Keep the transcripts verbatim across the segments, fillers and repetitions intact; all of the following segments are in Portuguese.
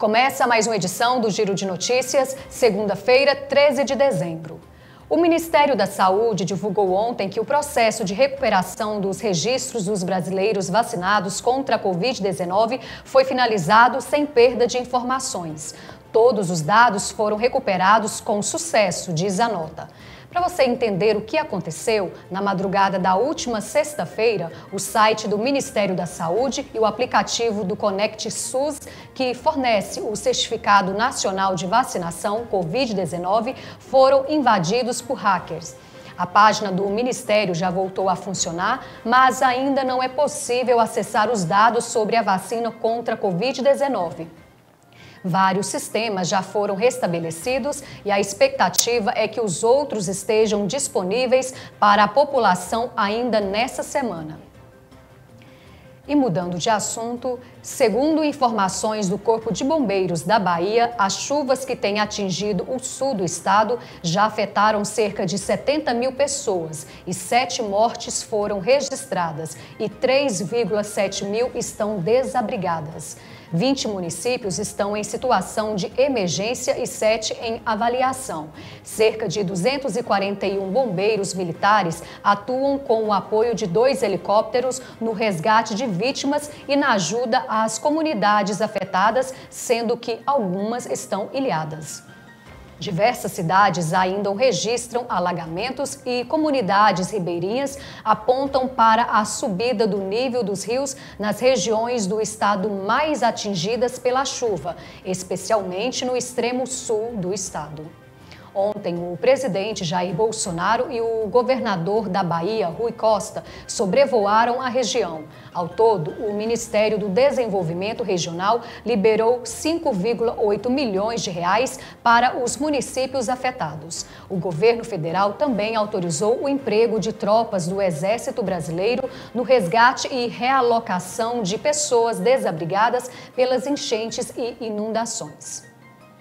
Começa mais uma edição do Giro de Notícias, segunda-feira, treze de dezembro. O Ministério da Saúde divulgou ontem que o processo de recuperação dos registros dos brasileiros vacinados contra a covid dezenove foi finalizado sem perda de informações. Todos os dados foram recuperados com sucesso, diz a nota. Para você entender o que aconteceu, na madrugada da última sexta-feira, o site do Ministério da Saúde e o aplicativo do Conect SUS, que fornece o Certificado Nacional de Vacinação covid dezenove, foram invadidos por hackers. A página do Ministério já voltou a funcionar, mas ainda não é possível acessar os dados sobre a vacina contra a covid dezenove. Vários sistemas já foram restabelecidos e a expectativa é que os outros estejam disponíveis para a população ainda nessa semana. E mudando de assunto, segundo informações do Corpo de Bombeiros da Bahia, as chuvas que têm atingido o sul do estado já afetaram cerca de setenta mil pessoas e sete mortes foram registradas e três vírgula sete mil estão desabrigadas. vinte municípios estão em situação de emergência e sete em avaliação. Cerca de duzentos e quarenta e um bombeiros militares atuam com o apoio de dois helicópteros no resgate de vítimas e na ajuda às comunidades afetadas, sendo que algumas estão ilhadas. Diversas cidades ainda registram alagamentos e comunidades ribeirinhas apontam para a subida do nível dos rios nas regiões do estado mais atingidas pela chuva, especialmente no extremo sul do estado. Ontem, o presidente Jair Bolsonaro e o governador da Bahia, Rui Costa, sobrevoaram a região. Ao todo, o Ministério do Desenvolvimento Regional liberou cinco vírgula oito milhões de reais para os municípios afetados. O governo federal também autorizou o emprego de tropas do Exército Brasileiro no resgate e realocação de pessoas desabrigadas pelas enchentes e inundações.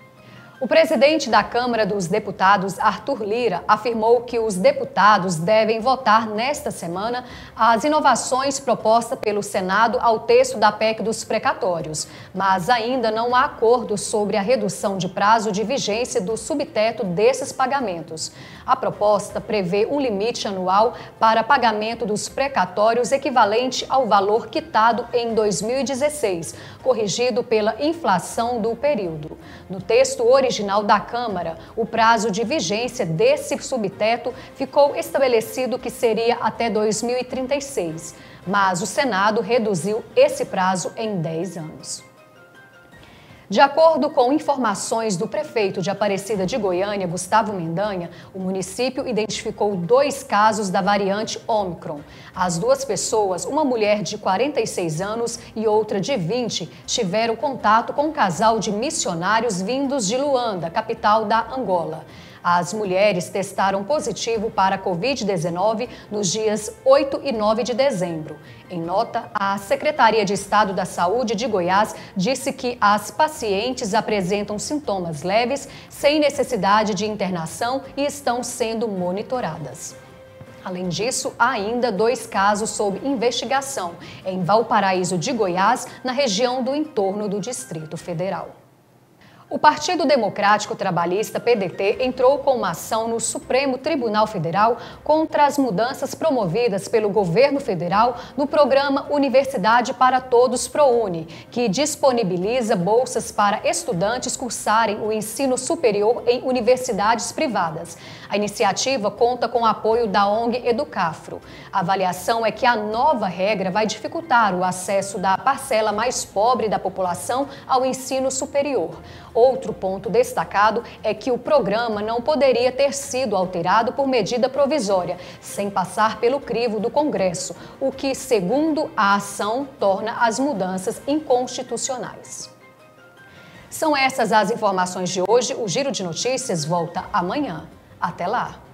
O presidente da Câmara dos Deputados, Arthur Lira, afirmou que os deputados devem votar nesta semana as inovações propostas pelo Senado ao texto da P E C dos precatórios, mas ainda não há acordo sobre a redução de prazo de vigência do subteto desses pagamentos. A proposta prevê um limite anual para pagamento dos precatórios equivalente ao valor quitado em dois mil e dezesseis, corrigido pela inflação do período. No texto original original da Câmara, o prazo de vigência desse subteto ficou estabelecido que seria até dois mil e trinta e seis, mas o Senado reduziu esse prazo em dez anos. De acordo com informações do prefeito de Aparecida de Goiânia, Gustavo Mendanha, o município identificou dois casos da variante Ômicron. As duas pessoas, uma mulher de quarenta e seis anos e outra de vinte, tiveram contato com um casal de missionários vindos de Luanda, capital da Angola. As mulheres testaram positivo para a covid dezenove nos dias oito e nove de dezembro. Em nota, a Secretaria de Estado da Saúde de Goiás disse que as pacientes apresentam sintomas leves, sem necessidade de internação e estão sendo monitoradas. Além disso, há ainda dois casos sob investigação, em Valparaíso de Goiás, na região do entorno do Distrito Federal. O Partido Democrático Trabalhista, P D T, entrou com uma ação no Supremo Tribunal Federal contra as mudanças promovidas pelo governo federal no programa Universidade para Todos ProUni, que disponibiliza bolsas para estudantes cursarem o ensino superior em universidades privadas. A iniciativa conta com o apoio da O N G Educafro. A avaliação é que a nova regra vai dificultar o acesso da parcela mais pobre da população ao ensino superior. Outro ponto destacado é que o programa não poderia ter sido alterado por medida provisória, sem passar pelo crivo do Congresso, o que, segundo a ação, torna as mudanças inconstitucionais. São essas as informações de hoje. O Giro de Notícias volta amanhã. Até lá!